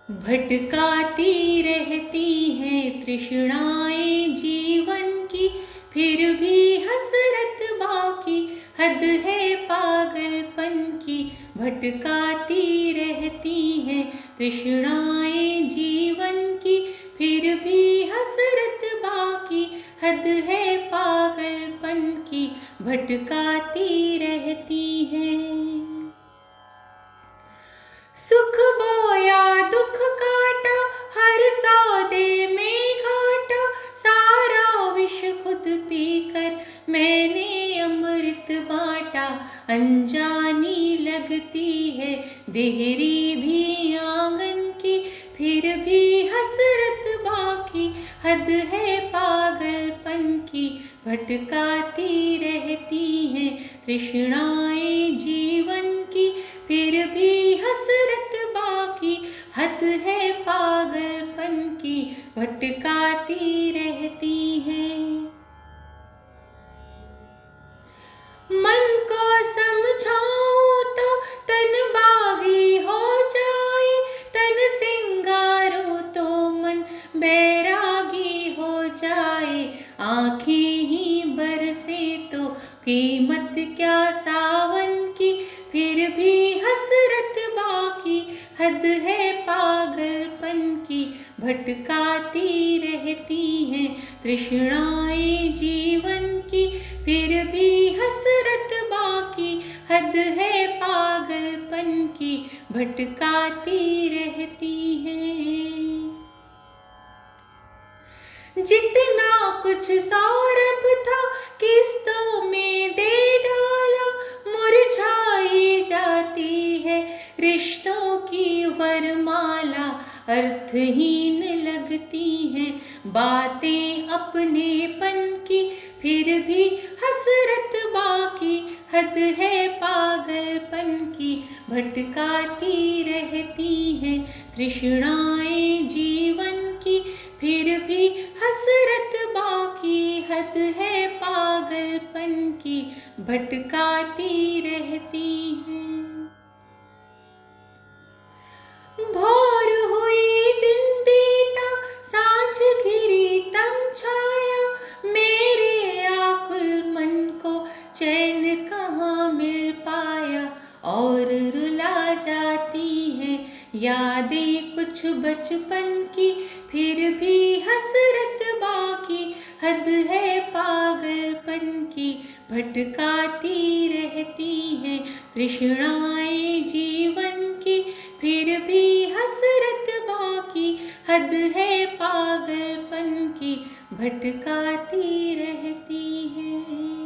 भटकाती रहती हैं तृष्णाएं जीवन की, फिर भी हसरत बाकी, हद है पागलपन की। भटकाती रहती हैं तृष्णाएं जीवन की, फिर भी हसरत बाकी, हद है पागलपन की। भटकाती रहती हैं। सुख बोया दुख काटा, हर सौदे में घाटा, सारा विष खुद पीकर मैंने अमृत बांटा। अनजानी लगती है देहरी भी आंगन की, फिर भी हसरत बाकी, हद है पागलपन की। भटकाती रहती हैं तृष्णाएं जीवन की, फिर भी हसरत बाकी, हद है पागलपन की। भटकाती रहती हैं। मन को समझाऊं तो तन बागी हो जाए, तन सिंगारूं तो मन बैरागी हो जाए। आँखें ही बरसे तो कीमत क्या सावन की, फिर भी हसरत बाकी, हद है पागलपन की। भटकाती रहती हैं तृष्णाएं जीवन की, फिर भी हसरत बाकी, हद है पागलपन की। भटकाती रहती हैं। जितना कुछ सौरभ था किस्तों में दे डाला, मुरझाई जाती है रिश्तों की वरमाला। अर्थहीन लगती हैं बातें अपनेपन की, फिर भी हसरत बाकी, हद है पागलपन की। भटकाती रहती हैं तृष्णाएं जीवन की, फिर भी हसरत बाकी, हद है पागलपन की। भटकाती रहती हैं। भोर हुई दिन बीता, सांझ घिरी तम छाया, मेरे आकुल मन को चैन कहाँ मिल पाया। और रुला जाती हैं यादें कुछ बचपन की, फिर भी हसरत बाकी, हद है पागलपन की। भटकाती रहती हैं तृष्णाएं जीवन की, फिर भी हसरत बाकी, हद है पागलपन की। भटकाती रहती हैं।